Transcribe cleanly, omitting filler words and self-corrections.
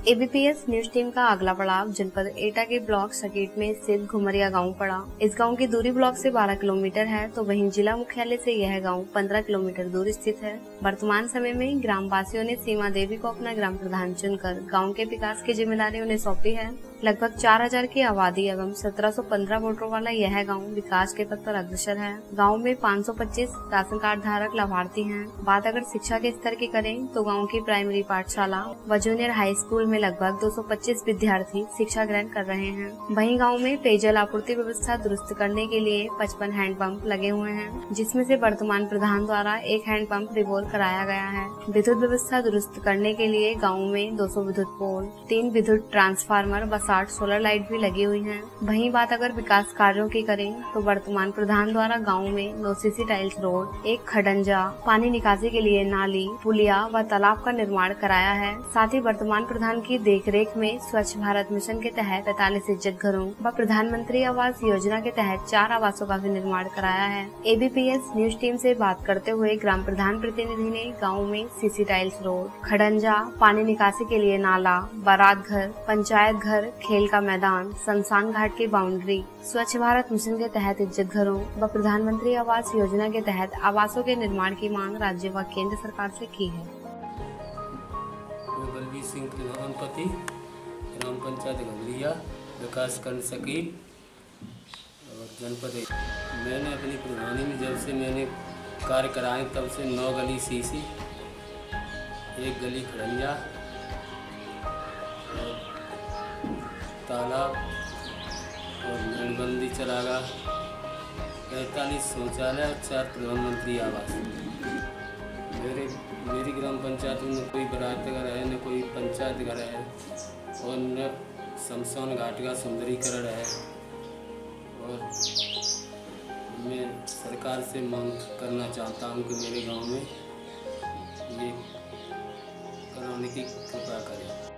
ABPS news team का अगला पड़ाव जनपद एटा के ब्लॉक सकेट में स्थित घुमरिया गांव पड़ा। इस गांव की दूरी ब्लॉक से 12 किलोमीटर है, तो वहीं जिला मुख्यालय से यह गांव 15 किलोमीटर दूर स्थित है। वर्तमान समय में ग्राम वासियों ने सीमा देवी को अपना ग्राम प्रधान चुनकर गांव के विकास की जिम्मेदारी उन्हें सौंपी है। लगभग 4000 की आबादी एवं 1715 वोटरों वाला यह गांव विकास के पथ पर अग्रसर है। गांव में 525 राशन कार्ड धारक लाभार्थी हैं। बात अगर शिक्षा के स्तर की करें तो गांव की प्राइमरी पाठशाला व जूनियर हाई स्कूल में लगभग 225 विद्यार्थी शिक्षा ग्रहण कर रहे हैं। वहीं गांव में पेयजल आपूर्ति व्यवस्था दुरुस्त करने के लिए 55 हैंडपंप लगे हुए हैं, जिसमें से वर्तमान प्रधान द्वारा एक हैंडपंप रिवॉल्व कराया गया है। विद्युत व्यवस्था दुरुस्त करने के लिए गाँव में 200 विद्युत पोल, 3 विद्युत ट्रांसफार्मर व 60 सोलर लाइट भी लगी हुई हैं। वहीं बात अगर विकास कार्यों की करें तो वर्तमान प्रधान द्वारा गाँव में 9 सीसी टाइल्स रोड, एक खडंजा, पानी निकासी के लिए नाली, पुलिया व तालाब का निर्माण कराया है। साथ ही वर्तमान प्रधान की देखरेख में स्वच्छ भारत मिशन के तहत 45 इज्जत घरों व प्रधानमंत्री आवास योजना के तहत 4 आवासों का भी निर्माण कराया है। एबीपीएस न्यूज टीम से बात करते हुए ग्राम प्रधान प्रतिनिधि ने गाँव में सीसी टाइल्स रोड, खडंजा, पानी निकासी के लिए नाला, बारात घर, पंचायत घर, खेल का मैदान, शमशान घाट की बाउंड्री, स्वच्छ भारत मिशन के तहत इज्जत घरों व प्रधानमंत्री आवास योजना के तहत आवासों के निर्माण की मांग राज्य व केंद्र सरकार से की है। बलबीर सिंह प्रधानपति, ग्राम पंचायत घुमरिया, विकास खंड सकीट और जनपद। मैंने अपनी प्रधानी में जब से मैंने कार्य कराए तब से 9 गली सीसी, 1 गली खड़ंजा और तालाब और मेड़बंदी चरागा, 45 शौचालय और 4 प्रधानमंत्री आवास। मेरी ग्राम पंचायत में न कोई बारात घर है, न कोई पंचायत घर है और न शमशान घाट का सुंदरीकरण है। और मैं सरकार से मांग करना चाहता हूं कि मेरे गांव में ये कराने की कृपा करें।